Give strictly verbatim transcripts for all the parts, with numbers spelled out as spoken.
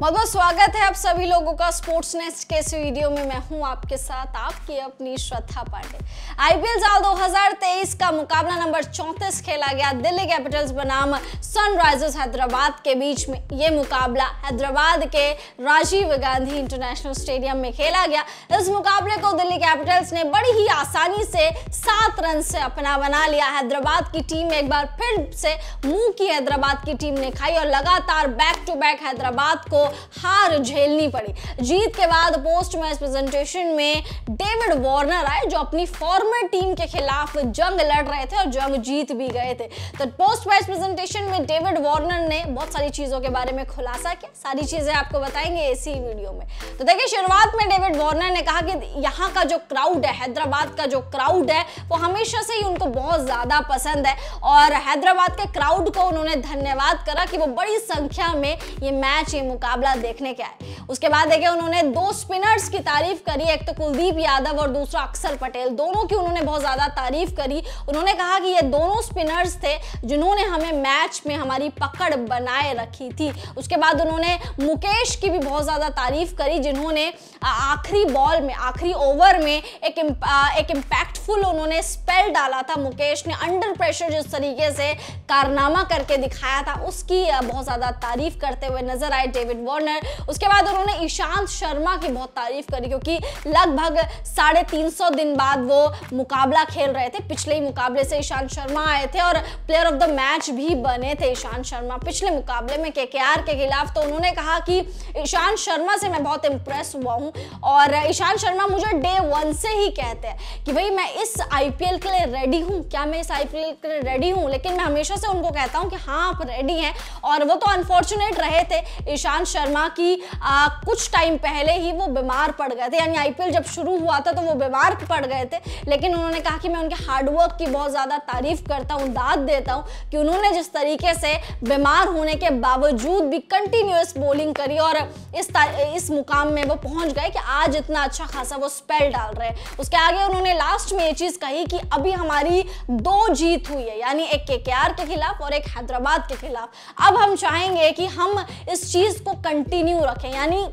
बहुत बहुत स्वागत है आप सभी लोगों का स्पोर्ट्स नेस्ट के इस वीडियो में। मैं हूं आपके साथ आपकी अपनी श्रद्धा पांडे। आईपीएल साल दो हज़ार तेईस का मुकाबला नंबर चौंतीस खेला गया दिल्ली कैपिटल्स बनाम सनराइजर्स हैदराबाद के बीच में। ये मुकाबला हैदराबाद के राजीव गांधी इंटरनेशनल स्टेडियम में खेला गया। इस मुकाबले को दिल्ली कैपिटल्स ने बड़ी ही आसानी से सात रन से अपना बना लिया। हैदराबाद की टीम एक बार फिर से मुंह की हैदराबाद की टीम ने खाई और लगातार बैक टू बैक हैदराबाद को हार झेलनी पड़ी। जीत के बाद पोस्ट मैच प्रेजेंटेशन में डेविड वार्नर आए जो अपनी फॉर्मर टीम के खिलाफ जंग लड़ रहे थे और जंग जीत भी गए थे। तो पोस्ट मैच प्रेजेंटेशन में डेविड वार्नर ने बहुत सारी चीजों के बारे में खुलासा किया। सारी चीजें आपको बताएंगे इसी वीडियो में। तो देखिए, शुरुआत में डेविड वार्नर ने कहा कि यहाँ का जो क्राउड है, हैदराबाद का जो क्राउड है, वो हमेशा से ही उनको बहुत ज्यादा पसंद है और हैदराबाद के क्राउड को उन्होंने धन्यवाद करा कि वो बड़ी संख्या में ये मैच ये मुकाबला देखने के आए। उसके बाद देखिए, उन्होंने दो स्पिनर्स की तारीफ करी, एक तो कुलदीप यादव और दूसरा अक्षर पटेल। दोनों की उन्होंने बहुत ज्यादा तारीफ करी। उन्होंने कहा कि ये दोनों स्पिनर्स थे जिन्होंने हमें मैच में हमारी पकड़ बनाए रखी थी। उसके बाद उन्होंने मुकेश की भी बहुत ज्यादा तारीफ करी जिन्होंने आखिरी बॉल में, आखिरी ओवर में एक एक इम्पैक्टफुल उन्होंने स्पेल डाला था। मुकेश ने अंडर प्रेशर जिस तरीके से कारनामा करके दिखाया था उसकी बहुत ज्यादा तारीफ करते हुए नजर आए डेविड वार्नर। उसके बाद उन्होंने ईशांत शर्मा की बहुत तारीफ करी क्योंकि लगभग साढ़े तीन सौ दिन बाद वो मुकाबला खेल रहे थे। पिछले ही मुकाबले से ईशांत शर्मा आए थे और प्लेयर ऑफ द मैच भी बने थे ईशांत शर्मा पिछले मुकाबले में केकेआर के खिलाफ। तो उन्होंने कहा कि ईशांत शर्मा से मैं बहुत इंप्रेस हुआ हूं और ईशांत शर्मा मुझे डे वन से ही कहते हैं कि भाई मैं इस आईपीएल के लिए रेडी हूं, क्या मैं इस आईपीएल के लिए रेडी हूं। लेकिन मैं हमेशा से उनको कहता हूं कि हाँ आप रेडी हैं। और वो तो अनफॉर्चुनेट रहे थे ईशांत शर्मा की आ, कुछ टाइम पहले ही वो बीमार पड़ गए थे, यानी आईपीएल जब शुरू हुआ था तो वो बीमार पड़ गए थे। लेकिन उन्होंने कहा कि मैं उनके हार्डवर्क की बहुत ज़्यादा तारीफ करता हूँ, दाद देता हूँ कि उन्होंने जिस तरीके से बीमार होने के बावजूद भी कंटिन्यूअस बॉलिंग करी और इस इस मुकाम में वो पहुंच गए कि आज इतना अच्छा खासा वो स्पेल डाल रहे हैं। उसके आगे उन्होंने लास्ट में ये चीज़ कही कि अभी हमारी दो जीत हुई है, यानी एक केकेआर के खिलाफ और एक हैदराबाद के खिलाफ। अब हम चाहेंगे कि हम इस चीज़ को कंटिन्यू रखें, यानी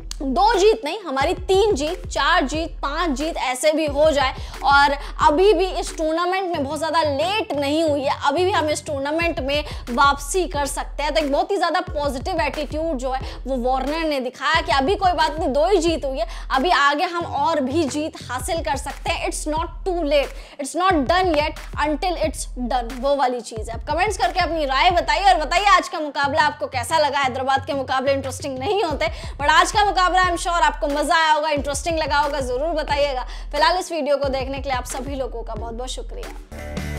दो जीत नहीं, हमारी तीन जीत, चार जीत, पांच जीत ऐसे भी हो जाए। और अभी भी इस टूर्नामेंट में बहुत ज़्यादा लेट नहीं हुई है, अभी भी हम इस टूर्नामेंट में वापसी कर सकते हैं। तो एक बहुत ही ज़्यादा पॉजिटिव एटीट्यूड जो है वो वार्नर ने दिखाया कि अभी कोई बात नहीं, दो ही जीत हुई है, अभी आगे हम और भी जीत हासिल कर सकते हैं। It's not too late, it's not done yet until it's done, वो वाली चीज़ है। आप कमेंट्स करके अपनी राय बताइए और बताइए आज का मुकाबला आपको कैसा लगा। हैदराबाद के मुकाबले इंटरेस्टिंग नहीं होते, बट आज का मुकाबला आई एम श्योर आपको मजा आया होगा, इंटरेस्टिंग लगा होगा, जरूर बताइएगा। फिलहाल इस वीडियो को देखने के लिए आप सभी लोगों का बहुत बहुत शुक्रिया।